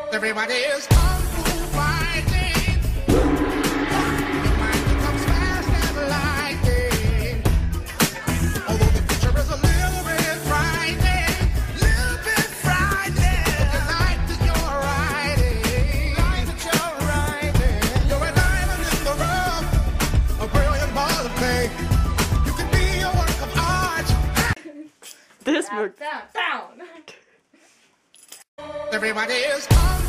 Everybody is kung fu fighting. Your mind becomes fast as lightning. Although the future is a little bit frightening, little bit frightening. The life that you're riding, you're a diamond in the rough, a brilliant ball of clay. You can be a work of art. This Down. Everybody is kung